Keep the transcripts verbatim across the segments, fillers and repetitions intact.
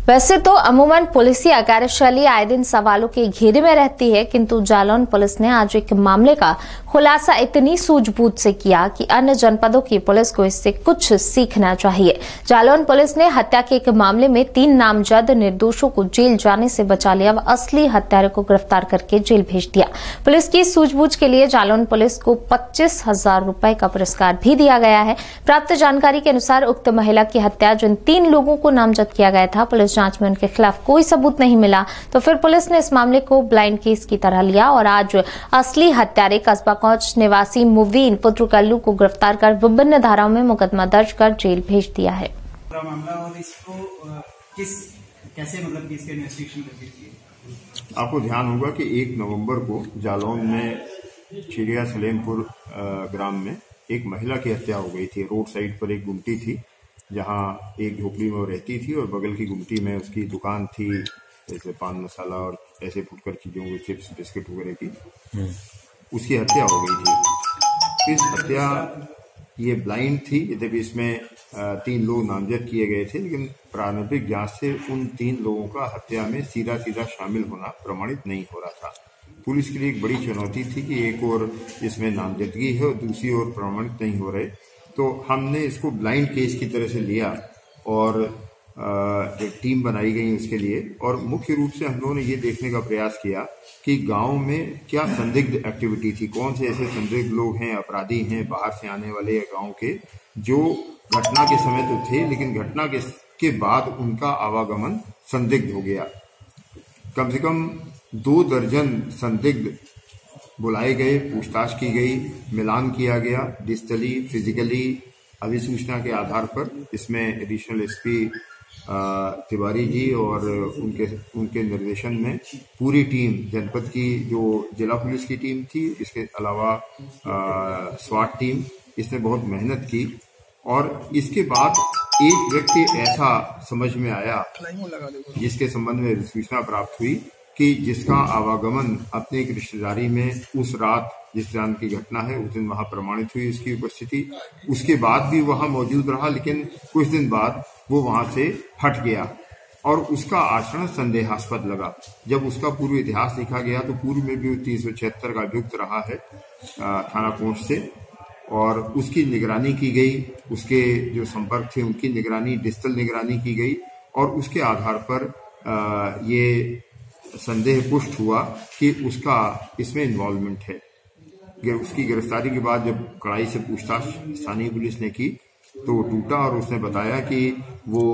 वैसे तो अमूमन पुलिसिया कार्यशैली आए दिन सवालों के घेरे में रहती है, किंतु जालौन पुलिस ने आज एक मामले का खुलासा इतनी सूझबूझ से किया कि अन्य जनपदों की पुलिस को इससे कुछ सीखना चाहिए। जालौन पुलिस ने हत्या के एक मामले में तीन नामजद निर्दोषों को जेल जाने से बचा लिया व असली हत्यारे को गिरफ्तार करके जेल भेज दिया। पुलिस की सूझबूझ के लिए जालौन पुलिस को पच्चीस हजार रुपए का पुरस्कार भी दिया गया है। प्राप्त जानकारी के अनुसार उक्त महिला की हत्या जिन तीन लोगों को नामजद किया गया था, पुलिस जांच में उनके खिलाफ कोई सबूत नहीं मिला, तो फिर पुलिस ने इस मामले को ब्लाइंड केस की तरह लिया और आज असली हत्यारे कस्बा कोंच निवासी मुबीन पुत्र कल्लू को गिरफ्तार कर विभिन्न धाराओं में मुकदमा दर्ज कर जेल भेज दिया है। मामला और इसको किस कैसे मतलब कि इसके इन्वेस्टिगेशन करके किए? आपको ध्यान होगा कि एक नवंबर को जालौन में चिड़िया सलेमपुर ग्राम में एक महिला की हत्या हो गई थी। रोड साइड पर एक गुमटी थी जहां एक झोपड़ी में वो रहती थी और बगल की गुमटी में उसकी दुकान थी, जैसे पान मसाला और ऐसे फुटकर चीजों की, चिप्स बिस्किट वगैरह की। उसकी हत्या हो गई थी। इस हत्या ये ब्लाइंड थी, यद्यपि इसमें तीन लोग नामजद किए गए थे, लेकिन प्रारंभिक जांच से उन तीन लोगों का हत्या में सीधा सीधा शामिल होना प्रमाणित नहीं हो रहा था। पुलिस के लिए एक बड़ी चुनौती थी कि एक और इसमें नामजदगी है और दूसरी ओर प्रमाणित नहीं हो रहे, तो हमने इसको ब्लाइंड केस की तरह से लिया और एक टीम बनाई गई उसके लिए। और मुख्य रूप से हम लोगों ने ये देखने का प्रयास किया कि गांव में क्या संदिग्ध एक्टिविटी थी, कौन से ऐसे संदिग्ध लोग हैं, अपराधी हैं, बाहर से आने वाले गांव के, जो घटना के समय तो थे लेकिन घटना के, के बाद उनका आवागमन संदिग्ध हो गया। कम से कम दो दर्जन संदिग्ध बुलाए गए, पूछताछ की गई, मिलान किया गया डिजिटली, फिजिकली, अभिसूचना के आधार पर। इसमें एडिशनल एसपी तिवारी जी और उनके उनके निर्देशन में पूरी टीम, जनपद की जो जिला पुलिस की टीम थी, इसके अलावा स्वाट टीम, इसने बहुत मेहनत की। और इसके बाद एक व्यक्ति ऐसा समझ में आया जिसके संबंध में सूचना प्राप्त हुई कि जिसका आवागमन अपने एक रिश्तेदारी में उस रात जिस दिन की घटना है उस दिन वहां प्रमाणित हुई उसकी उपस्थिति, उसके बाद भी वहां मौजूद रहा, लेकिन कुछ दिन बाद वो वहां से हट गया और उसका आचरण संदेहास्पद लगा। जब उसका पूर्व इतिहास लिखा गया तो पूर्व में भी तीन सौ छिहत्तर का अभियुक्त रहा है थाना कोंच से, और उसकी निगरानी की गई, उसके जो संपर्क थे उनकी निगरानी, डिजिटल निगरानी की गई और उसके आधार पर आ, ये संदेह पुष्ट हुआ कि उसका इसमें इन्वॉल्वमेंट है। उसकी गिरफ्तारी के बाद जब कड़ाई से पूछताछ स्थानीय पुलिस ने की तो टूटा और उसने बताया कि वो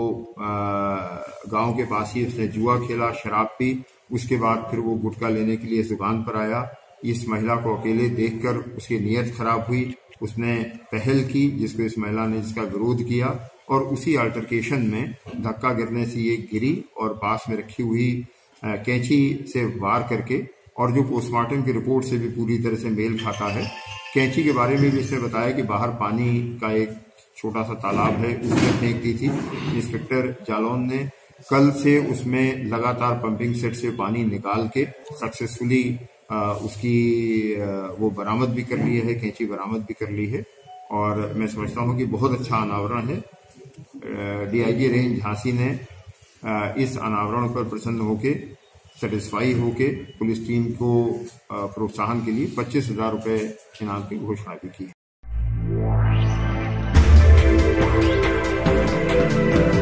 गांव के पास ही उसने जुआ खेला, शराब पी, उसके बाद फिर वो गुटखा लेने के लिए इस दुकान पर आया। इस महिला को अकेले देखकर उसकी नीयत खराब हुई, उसने पहल की जिसको इस महिला ने जिसका विरोध किया और उसी अल्टरकेशन में धक्का गिरने से ये गिरी और पास में रखी हुई कैंची से वार करके, और जो पोस्टमार्टम की रिपोर्ट से भी पूरी तरह से मेल खाता है। कैंची के बारे में भी इसने बताया कि बाहर पानी का एक छोटा सा तालाब है, उसमें फेंक दी थी। इंस्पेक्टर जालौन ने कल से उसमें लगातार पंपिंग सेट से पानी निकाल के सक्सेसफुली उसकी आ, वो बरामद भी कर ली है, कैंची बरामद भी कर ली है। और मैं समझता हूँ कि बहुत अच्छा अनावरण है। डीआईजी रेंज झांसी ने आ, इस अनावरण पर प्रसन्न होके, सेटिस्फाई होके पुलिस टीम को प्रोत्साहन के लिए पच्चीस हजार रुपए इनाम की घोषणा भी की।